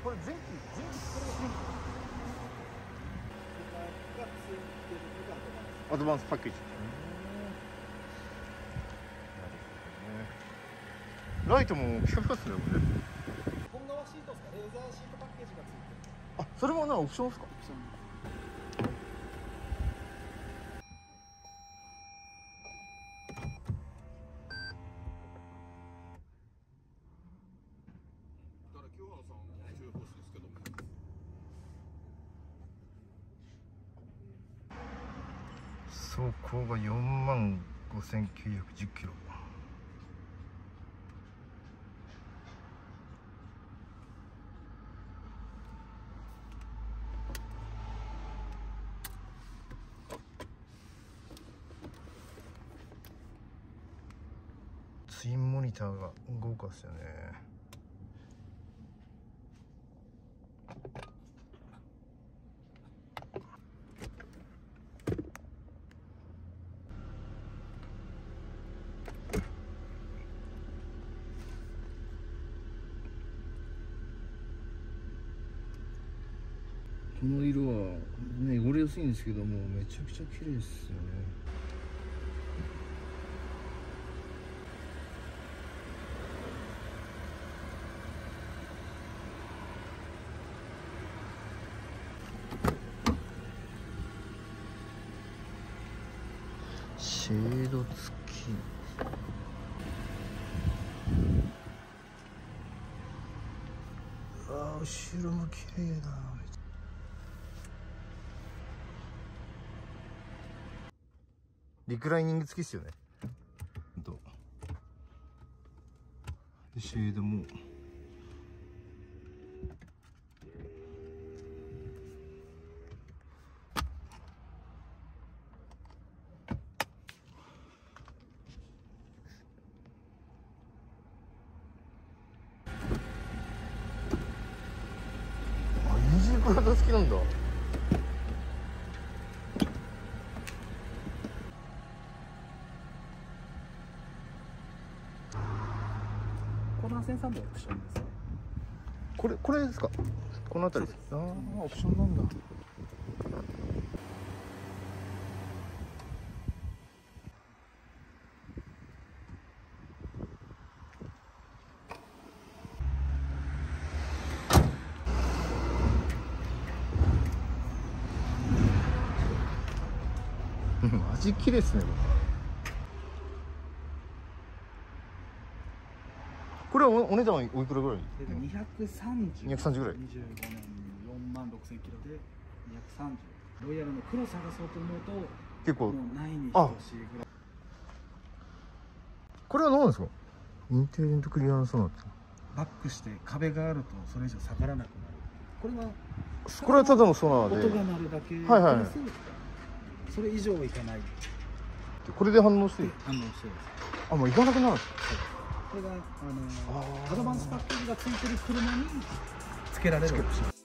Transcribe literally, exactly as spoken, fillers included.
これ前期前期これが前期アドバンスパッケージ。ライトもピカピカっすねこれ。 本革シートですか、レーザーシートパッケージがついてる。 あ、それもなオプションですか。 オプション。 走行がよんまんごせんきゅうひゃくじゅっキロ。ツインモニターが豪華ですよね。この色はね汚れやすいんですけどもめちゃくちゃ綺麗ですよね。シェード付き。ああ後ろも綺麗だな。リクライニング付きっすよね。とでシェードもあイージーブランド付きなんだ。 コーナーセンサーもオプションですね。 これこれですか。この辺りです。ああオプションなんだ。マジ綺麗ですね。これは お, お値段はおいくらぐらい？ にひゃくさんじゅう。 にひゃくさんじゅうぐらい。 にじゅうごねんよんまんろくせんキロでにひゃくさんじゅう。ロイヤルの黒探そうと思うと結構もうないに等しいぐらい。 これは何ですか？インテリジェントクリアンスソナーって。 バックして壁があるとそれ以上下がらなくなる。これはこれはただのソナーで音が鳴るだけ。 はいはいはい。 それ以上はいかない。 これで反応して反応してる。 あもういかなくなるんですか？ これがあのアドバンスパッケージがついてる車につけられるオプション。